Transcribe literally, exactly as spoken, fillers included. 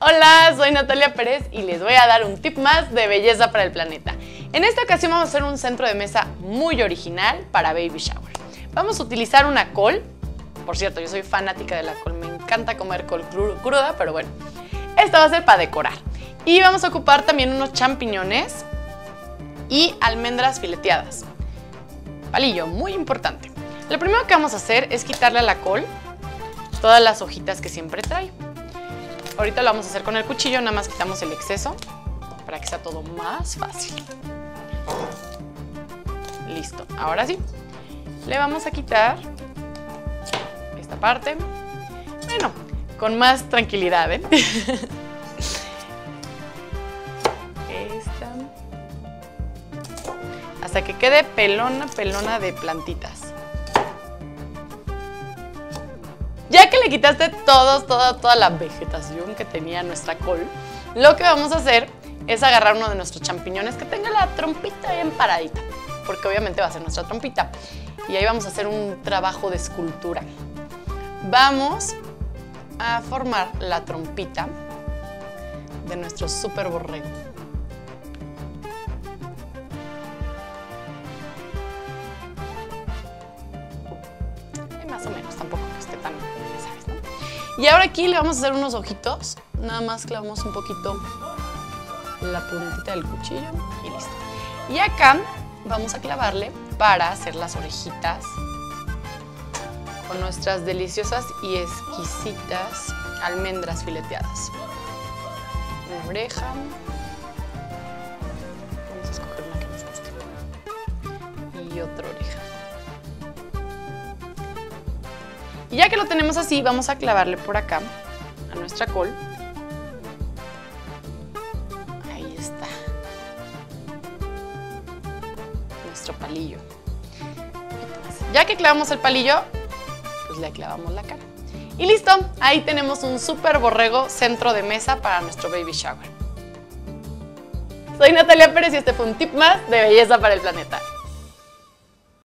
Hola, soy Natalia Pérez y les voy a dar un tip más de belleza para el planeta. En esta ocasión vamos a hacer un centro de mesa muy original para baby shower. Vamos a utilizar una col. Por cierto, yo soy fanática de la col, me encanta comer col cruda, pero bueno. Esta va a ser para decorar. Y vamos a ocupar también unos champiñones y almendras fileteadas. Palillo, muy importante. Lo primero que vamos a hacer es quitarle a la col todas las hojitas que siempre trae. Ahorita lo vamos a hacer con el cuchillo, nada más quitamos el exceso para que sea todo más fácil. Listo, ahora sí. Le vamos a quitar esta parte. Bueno, con más tranquilidad, ¿eh? Esta. Hasta que quede pelona, pelona de plantitas. Ya que le quitaste todos, toda, toda la vegetación que tenía nuestra col, lo que vamos a hacer es agarrar uno de nuestros champiñones que tenga la trompita bien paradita, porque obviamente va a ser nuestra trompita. Y ahí vamos a hacer un trabajo de escultura. Vamos a formar la trompita de nuestro super borrego. Y más o menos, tampoco que esté tan... Y ahora aquí le vamos a hacer unos ojitos, nada más clavamos un poquito la puntita del cuchillo y listo. Y acá vamos a clavarle para hacer las orejitas con nuestras deliciosas y exquisitas almendras fileteadas. Una oreja, vamos a escoger una que nos guste, y otra oreja. Y ya que lo tenemos así, vamos a clavarle por acá a nuestra col. Ahí está. Nuestro palillo. Ya que clavamos el palillo, pues le clavamos la cara. Y listo, ahí tenemos un súper borrego centro de mesa para nuestro baby shower. Soy Natalia Pérez y este fue un tip más de belleza para el planeta.